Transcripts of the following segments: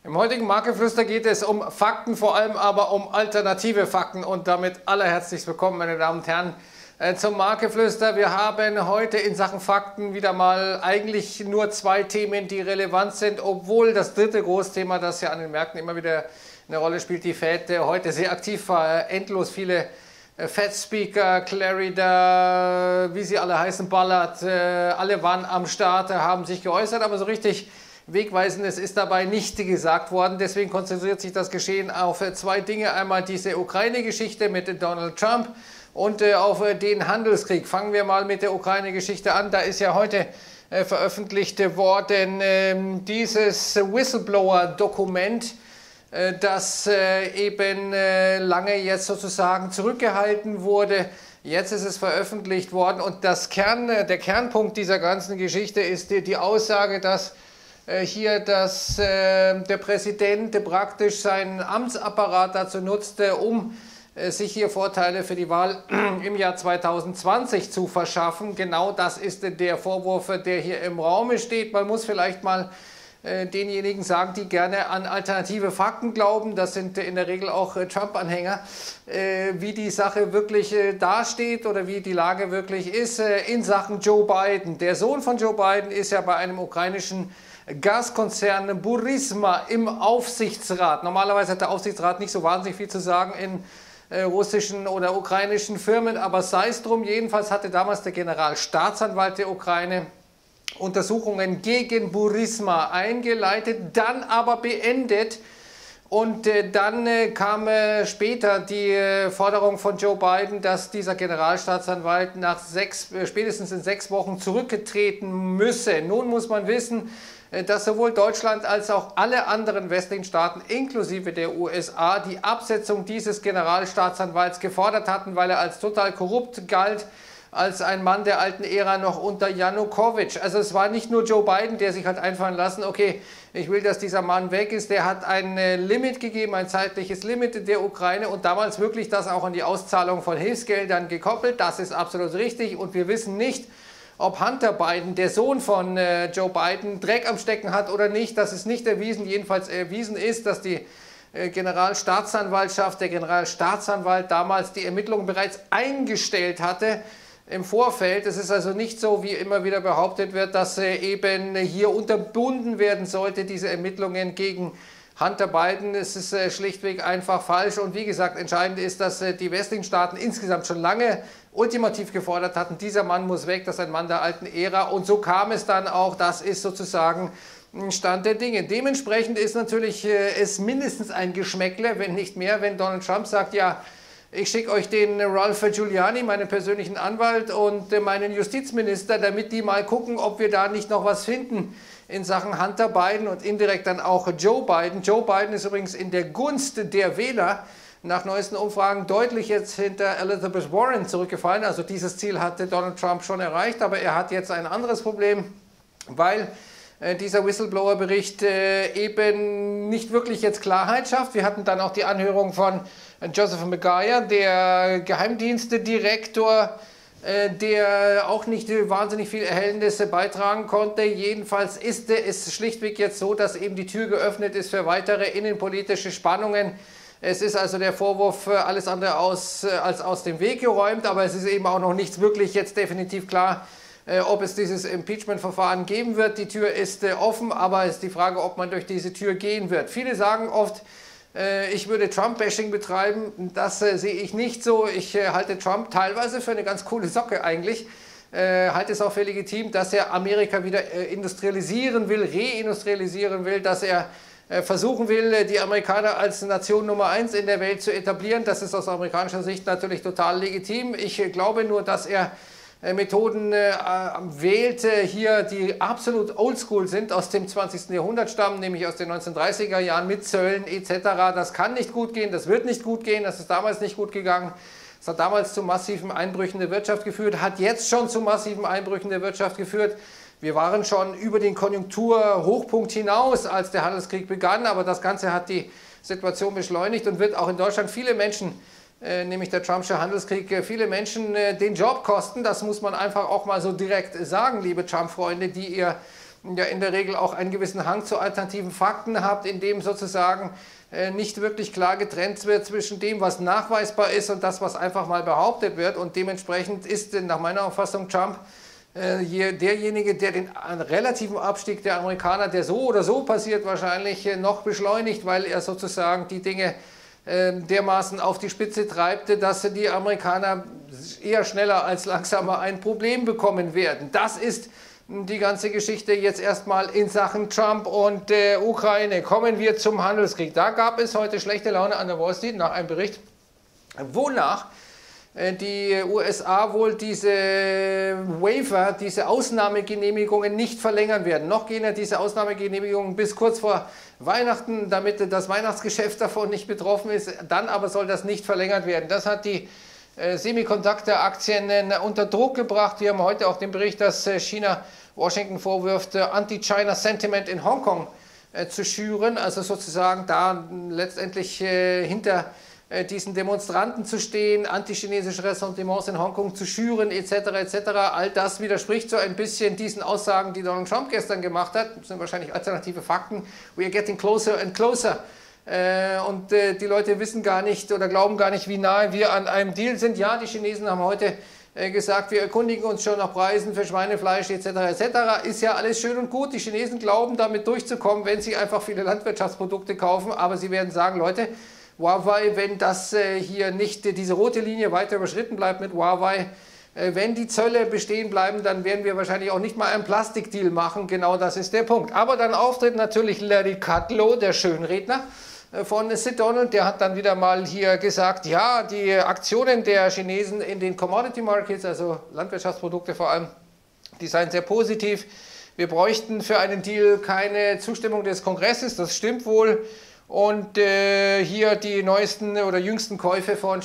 Im heutigen Marktgeflüster geht es um Fakten, vor allem aber um alternative Fakten. Und damit allerherzlichst willkommen, meine Damen und Herren, zum Marktgeflüster. Wir haben heute in Sachen Fakten wieder mal eigentlich nur zwei Themen, die relevant sind, obwohl das dritte Großthema, das ja an den Märkten immer wieder eine Rolle spielt, die Fed, heute sehr aktiv war, endlos viele Fed-Speaker, Clarida, wie sie alle heißen, Ballard, alle waren am Start, haben sich geäußert, aber so richtig Wegweisendes ist dabei nicht gesagt worden. Deswegen konzentriert sich das Geschehen auf zwei Dinge. Einmal diese Ukraine-Geschichte mit Donald Trump und auf den Handelskrieg. Fangen wir mal mit der Ukraine-Geschichte an. Da ist ja heute veröffentlicht worden dieses Whistleblower-Dokument, das eben lange jetzt sozusagen zurückgehalten wurde. Jetzt ist es veröffentlicht worden und der Kernpunkt dieser ganzen Geschichte ist die Aussage, dass hier der Präsident praktisch seinen Amtsapparat dazu nutzte, um sich hier Vorteile für die Wahl im Jahr 2020 zu verschaffen. Genau das ist der Vorwurf, der hier im Raume steht. Man muss vielleicht mal denjenigen sagen, die gerne an alternative Fakten glauben, das sind in der Regel auch Trump-Anhänger, wie die Sache wirklich dasteht oder wie die Lage wirklich ist in Sachen Joe Biden. Der Sohn von Joe Biden ist ja bei einem ukrainischen Gaskonzern Burisma im Aufsichtsrat. Normalerweise hat der Aufsichtsrat nicht so wahnsinnig viel zu sagen in russischen oder ukrainischen Firmen, aber sei es drum, jedenfalls hatte damals der Generalstaatsanwalt der Ukraine Untersuchungen gegen Burisma eingeleitet, dann aber beendet. Und dann kam später die Forderung von Joe Biden, dass dieser Generalstaatsanwalt spätestens in 6 Wochen zurücktreten müsse. Nun muss man wissen, dass sowohl Deutschland als auch alle anderen westlichen Staaten, inklusive der USA, die Absetzung dieses Generalstaatsanwalts gefordert hatten, weil er als total korrupt galt, als ein Mann der alten Ära noch unter Janukowitsch. Also es war nicht nur Joe Biden, der sich hat einfallen lassen, okay, ich will, dass dieser Mann weg ist. Der hat ein Limit gegeben, ein zeitliches Limit der Ukraine und damals wirklich das auch an die Auszahlung von Hilfsgeldern gekoppelt. Das ist absolut richtig und wir wissen nicht, ob Hunter Biden, der Sohn von Joe Biden, Dreck am Stecken hat oder nicht. Das ist nicht erwiesen. Jedenfalls erwiesen ist, dass die Generalstaatsanwaltschaft, der Generalstaatsanwalt damals die Ermittlungen bereits eingestellt hatte im Vorfeld. Es ist also nicht so, wie immer wieder behauptet wird, dass eben hier unterbunden werden sollte, diese Ermittlungen gegen Hunter Biden. Es ist schlichtweg einfach falsch und wie gesagt, entscheidend ist, dass die westlichen Staaten insgesamt schon lange ultimativ gefordert hatten, dieser Mann muss weg, das ist ein Mann der alten Ära und so kam es dann auch, das ist sozusagen Stand der Dinge. Dementsprechend ist natürlich es mindestens ein Geschmäckle, wenn nicht mehr, wenn Donald Trump sagt, ja, ich schicke euch den Ralph Giuliani, meinen persönlichen Anwalt und meinen Justizminister, damit die mal gucken, ob wir da nicht noch was finden in Sachen Hunter Biden und indirekt dann auch Joe Biden. Joe Biden ist übrigens in der Gunst der Wähler nach neuesten Umfragen deutlich jetzt hinter Elizabeth Warren zurückgefallen. Also dieses Ziel hatte Donald Trump schon erreicht, aber er hat jetzt ein anderes Problem, weil dieser Whistleblower-Bericht eben nicht wirklich jetzt Klarheit schafft. Wir hatten dann auch die Anhörung von Joseph Maguire, der Geheimdienstdirektor, der auch nicht wahnsinnig viel Erhellendes beitragen konnte. Jedenfalls ist es schlichtweg jetzt so, dass eben die Tür geöffnet ist für weitere innenpolitische Spannungen. Es ist also der Vorwurf alles andere als aus dem Weg geräumt, aber es ist eben auch noch nichts wirklich jetzt definitiv klar, ob es dieses Impeachment-Verfahren geben wird. Die Tür ist offen, aber es ist die Frage, ob man durch diese Tür gehen wird. Viele sagen oft, ich würde Trump-Bashing betreiben. Das sehe ich nicht so. Ich halte Trump teilweise für eine ganz coole Socke eigentlich. Halte es auch für legitim, dass er Amerika wieder industrialisieren will, reindustrialisieren will, dass er versuchen will, die Amerikaner als Nation Nummer 1 in der Welt zu etablieren. Das ist aus amerikanischer Sicht natürlich total legitim. Ich glaube nur, dass er Methoden wählt, hier die absolut oldschool sind, aus dem 20. Jahrhundert stammen, nämlich aus den 1930er Jahren mit Zöllen etc. Das kann nicht gut gehen, das wird nicht gut gehen, das ist damals nicht gut gegangen. Das hat damals zu massiven Einbrüchen der Wirtschaft geführt, hat jetzt schon zu massiven Einbrüchen der Wirtschaft geführt. Wir waren schon über den Konjunkturhochpunkt hinaus, als der Handelskrieg begann, aber das Ganze hat die Situation beschleunigt und wird auch in Deutschland viele Menschen, nämlich der Trumpsche Handelskrieg, viele Menschen den Job kosten. Das muss man einfach auch mal so direkt sagen, liebe Trump-Freunde, die ihr ja in der Regel auch einen gewissen Hang zu alternativen Fakten habt, in dem sozusagen nicht wirklich klar getrennt wird zwischen dem, was nachweisbar ist und das, was einfach mal behauptet wird. Und dementsprechend ist nach meiner Auffassung Trump hier derjenige, der den relativen Abstieg der Amerikaner, der so oder so passiert, wahrscheinlich noch beschleunigt, weil er sozusagen die Dinge dermaßen auf die Spitze treibt, dass die Amerikaner eher schneller als langsamer ein Problem bekommen werden. Das ist die ganze Geschichte jetzt erstmal in Sachen Trump und Ukraine. Kommen wir zum Handelskrieg. Da gab es heute schlechte Laune an der Wall Street nach einem Bericht, wonach die USA wohl diese Waiver, diese Ausnahmegenehmigungen nicht verlängern werden. Noch gehen ja diese Ausnahmegenehmigungen bis kurz vor Weihnachten, damit das Weihnachtsgeschäft davon nicht betroffen ist. Dann aber soll das nicht verlängert werden. Das hat die Semiconductor-Aktien unter Druck gebracht. Wir haben heute auch den Bericht, dass China Washington vorwirft, Anti-China-Sentiment in Hongkong zu schüren, also sozusagen da letztendlich hinter diesen Demonstranten zu stehen, antichinesische Ressentiments in Hongkong zu schüren, etc. etc. All das widerspricht so ein bisschen diesen Aussagen, die Donald Trump gestern gemacht hat. Das sind wahrscheinlich alternative Fakten. We are getting closer and closer. Und die Leute wissen gar nicht oder glauben gar nicht, wie nahe wir an einem Deal sind. Ja, die Chinesen haben heute gesagt, wir erkundigen uns schon nach Preisen für Schweinefleisch etc. etc. Ist ja alles schön und gut. Die Chinesen glauben, damit durchzukommen, wenn sie einfach viele Landwirtschaftsprodukte kaufen. Aber sie werden sagen, Leute, Huawei, wenn das hier nicht diese rote Linie weiter überschritten bleibt mit Huawei, wenn die Zölle bestehen bleiben, dann werden wir wahrscheinlich auch nicht mal einen Plastikdeal machen. Genau das ist der Punkt. Aber dann auftritt natürlich Larry Kudlow, der Schönredner von Sid Donald, der hat dann wieder mal hier gesagt, ja, die Aktionen der Chinesen in den Commodity Markets, also Landwirtschaftsprodukte vor allem, die seien sehr positiv. Wir bräuchten für einen Deal keine Zustimmung des Kongresses, das stimmt wohl. Und hier die neuesten oder jüngsten Käufe von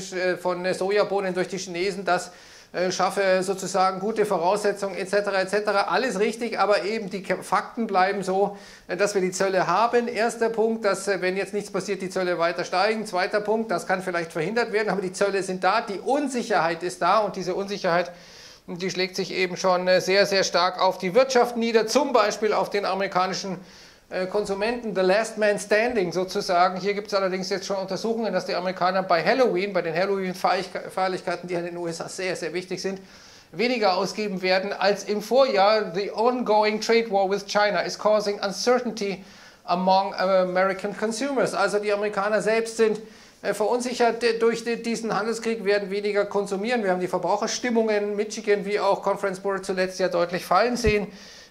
Sojabohnen durch die Chinesen, das schaffe sozusagen gute Voraussetzungen etc. etc. Alles richtig, aber eben die Fakten bleiben so, dass wir die Zölle haben. Erster Punkt, dass wenn jetzt nichts passiert, die Zölle weiter steigen. Zweiter Punkt, das kann vielleicht verhindert werden, aber die Zölle sind da, die Unsicherheit ist da und diese Unsicherheit, die schlägt sich eben schon sehr, sehr stark auf die Wirtschaft nieder, zum Beispiel auf den amerikanischen Konsumenten, the last man standing sozusagen. Hier gibt es allerdings jetzt schon Untersuchungen, dass die Amerikaner bei Halloween, bei den Halloween-Feierlichkeiten, die in den USA sehr, sehr wichtig sind, weniger ausgeben werden als im Vorjahr. The ongoing trade war with China is causing uncertainty among American consumers. Also die Amerikaner selbst sind verunsichert durch diesen Handelskrieg, werden weniger konsumieren. Wir haben die Verbraucherstimmungen, Michigan wie auch Conference Board zuletzt ja deutlich fallen sehen.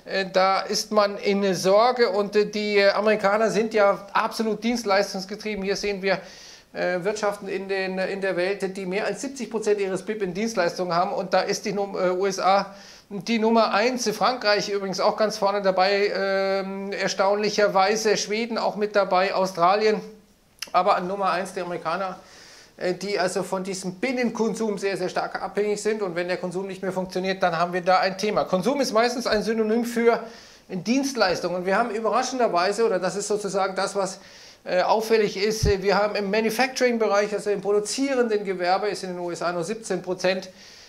Da ist man in Sorge und die Amerikaner sind ja absolut dienstleistungsgetrieben. Hier sehen wir Wirtschaften in der Welt, die mehr als 70% ihres BIP in Dienstleistungen haben und da ist die USA die Nummer 1. Frankreich übrigens auch ganz vorne dabei, erstaunlicherweise Schweden auch mit dabei, Australien, aber an Nummer 1 die Amerikaner, die also von diesem Binnenkonsum sehr, sehr stark abhängig sind. Und wenn der Konsum nicht mehr funktioniert, dann haben wir da ein Thema. Konsum ist meistens ein Synonym für Dienstleistungen. Und wir haben überraschenderweise, oder das ist sozusagen das, was auffällig ist, wir haben im Manufacturing-Bereich, also im produzierenden Gewerbe, ist in den USA nur 17%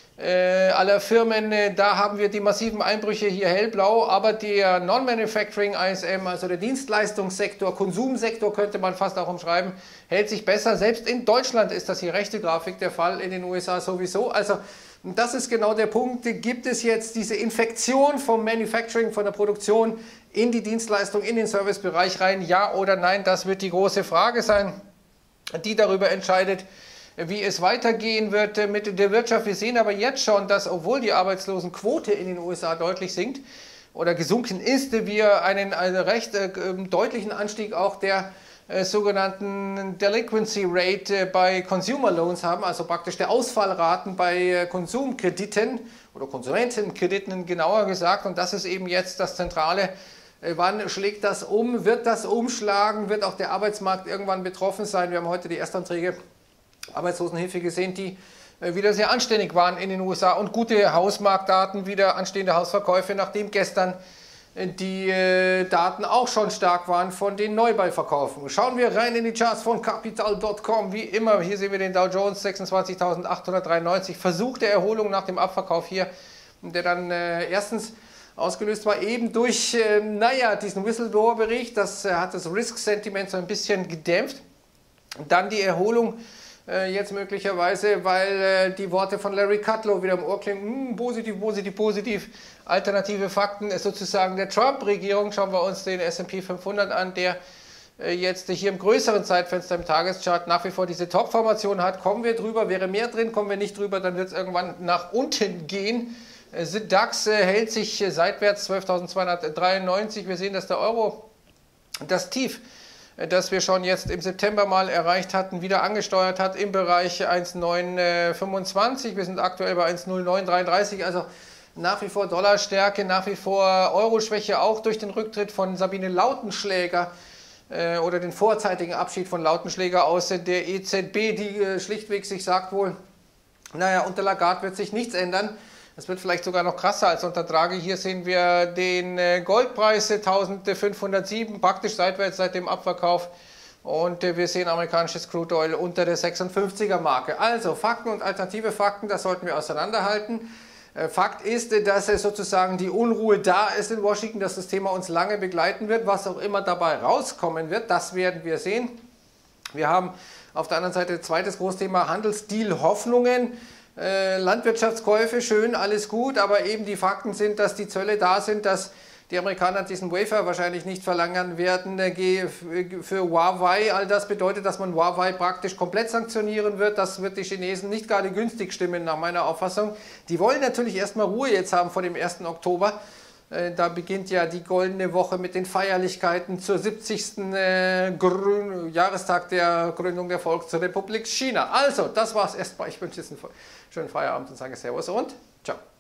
aller Firmen, da haben wir die massiven Einbrüche hier hellblau, aber der Non-Manufacturing ISM, also der Dienstleistungssektor, Konsumsektor könnte man fast auch umschreiben, hält sich besser. Selbst in Deutschland ist das hier rechte Grafik der Fall, in den USA sowieso. Also das ist genau der Punkt. Gibt es jetzt diese Infektion vom Manufacturing, von der Produktion in die Dienstleistung, in den Servicebereich rein? Ja oder nein? Das wird die große Frage sein, die darüber entscheidet, wie es weitergehen wird mit der Wirtschaft. Wir sehen aber jetzt schon, dass obwohl die Arbeitslosenquote in den USA deutlich sinkt oder gesunken ist, wir einen recht deutlichen Anstieg auch der sogenannten Delinquency Rate bei Consumer Loans haben, also praktisch der Ausfallraten bei Konsumkrediten oder Konsumentenkrediten genauer gesagt. Und das ist eben jetzt das Zentrale. Wann schlägt das um? Wird das umschlagen? Wird auch der Arbeitsmarkt irgendwann betroffen sein? Wir haben heute die Erstanträge Arbeitslosenhilfe gesehen, die wieder sehr anständig waren in den USA und gute Hausmarktdaten, wieder anstehende Hausverkäufe, nachdem gestern die Daten auch schon stark waren von den Neubauverkaufen. Schauen wir rein in die Charts von Capital.com, wie immer. Hier sehen wir den Dow Jones 26.893, Versuch der Erholung nach dem Abverkauf hier, der dann erstens Ausgelöst war eben durch, naja, diesen Whistleblower-Bericht. Das hat das Risk-Sentiment so ein bisschen gedämpft. Und dann die Erholung jetzt möglicherweise, weil die Worte von Larry Kudlow wieder im Ohr klingen. Positiv, positiv, positiv. Alternative Fakten ist sozusagen der Trump-Regierung. Schauen wir uns den S&P 500 an, der jetzt hier im größeren Zeitfenster im Tageschart nach wie vor diese Top-Formation hat. Kommen wir drüber, wäre mehr drin, kommen wir nicht drüber, dann wird es irgendwann nach unten gehen. DAX hält sich seitwärts 12.293. Wir sehen, dass der Euro das Tief, das wir schon jetzt im September mal erreicht hatten, wieder angesteuert hat im Bereich 1,925. Wir sind aktuell bei 1,0933, also nach wie vor Dollarstärke, nach wie vor Euroschwäche, auch durch den Rücktritt von Sabine Lautenschläger oder den vorzeitigen Abschied von Lautenschläger aus der EZB, die schlichtweg sich sagt wohl, naja, unter Lagarde wird sich nichts ändern. Es wird vielleicht sogar noch krasser als unter Draghi. Hier sehen wir den Goldpreis 1507, praktisch seitwärts seit dem Abverkauf. Und wir sehen amerikanisches Crude Oil unter der 56er Marke. Also Fakten und alternative Fakten, das sollten wir auseinanderhalten. Fakt ist, dass sozusagen die Unruhe da ist in Washington, dass das Thema uns lange begleiten wird. Was auch immer dabei rauskommen wird, das werden wir sehen. Wir haben auf der anderen Seite zweites Großthema Handelsdeal Hoffnungen. Landwirtschaftskäufe, schön, alles gut, aber eben die Fakten sind, dass die Zölle da sind, dass die Amerikaner diesen Wafer wahrscheinlich nicht verlängern werden für Huawei. All das bedeutet, dass man Huawei praktisch komplett sanktionieren wird. Das wird die Chinesen nicht gerade günstig stimmen, nach meiner Auffassung. Die wollen natürlich erstmal Ruhe jetzt haben vor dem 1. Oktober. Da beginnt ja die goldene Woche mit den Feierlichkeiten zur 70. Jahrestag der Gründung der Volksrepublik China. Also, das war's erstmal. Ich wünsche jetzt einen schönen Feierabend und sage Servus und ciao.